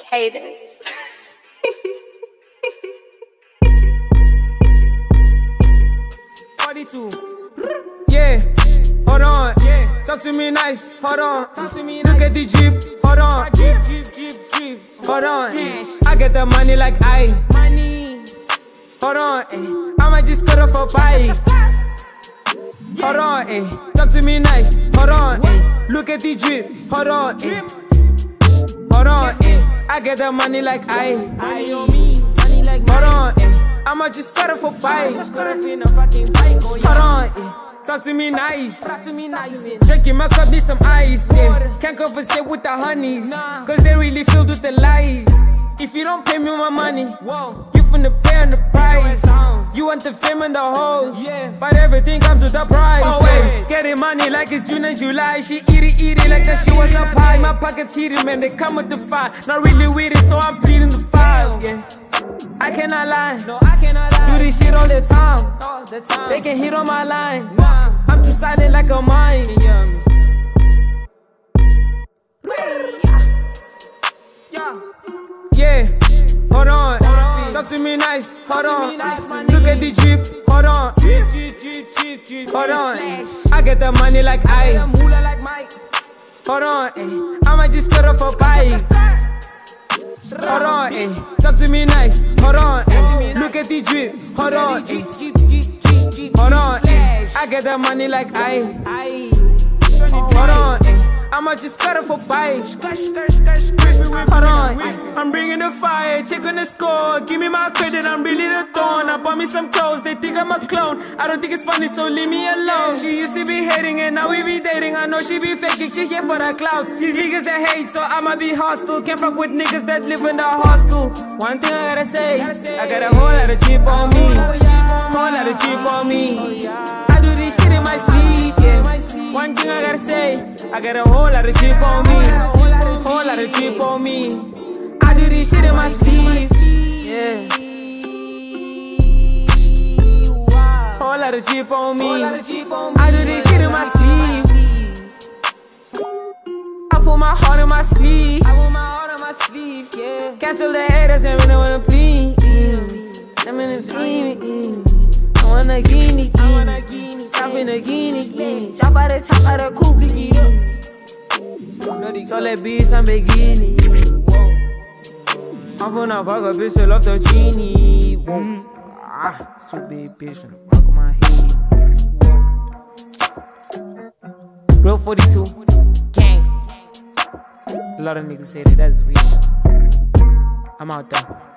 Cadence. Yeah, hold on. Yeah, talk to me nice. Hold on. Talk to me nice. Look at the Jeep. Hold on. Jeep. Hold on. I get the money like money. Hold on. I might just cut off a bike. Hold on. Talk to me nice. Hold on. Look at the Jeep. Hold on. Hold on. I get the money like hold on. I might just cut off a bike. Hold on. Talk to me nice. Drinking my cup, need some ice. Can't conversate with the honeys, cause they really filled with the lies. If you don't pay me my money, you finna pay on the price. You want the fame and the hoes, but everything comes with a price. Getting money like it's June and July. She eat it like that she was a pie. My pockets heated, man, they come with the fire. Not really with it, so I'm pleading the 5. I cannot lie, no, I cannot lie. Do this shit all the time. They can hit on my line. I'm too silent like a mine. Can you hear me? Yeah, hold on. Talk to me nice. Hold on. Look at the Jeep. Hold on. Hold on. I get the money like hold on. I might just cut off a bike. Hold on, talk to me nice. Hold on, look at the drip. Hold on, hold on, I get that money like hold on, I'ma just cut off a bike. Hold on, I'm bringing the fire. Check on the score. Give me my credit. I'm really the dawn. I bought me some clothes. They think I'm a clone. I don't think it's funny, so leave me alone. She used to be hating and now we be dating. I know she be faking. She here for the clouds. These niggas that hate, so I'ma be hostile. Can't fuck with niggas that live in the hostel. One thing I gotta say, I got a whole lot of cheap on me. Whole lot of cheap on me. I do this shit in my sleep, yeah. One thing I gotta say, I got a whole lot of cheap on me. Whole lot of cheap on me. I do this shit in my sleep, yeah. Whole lot of cheap on me. I do this shit in my sleep. I put my heart in my sleeve. Yeah. Cancel the haters and when they wanna please. I'm in the dream. I want a guinea. Chop in a guinea. Chop out the top of the coupe. So let beats and bikini. I'm finna fuck a bitch till off the genie. So big bitch in the back of my head. Real 42 gang. A lot of niggas say that's weird. I'm out there.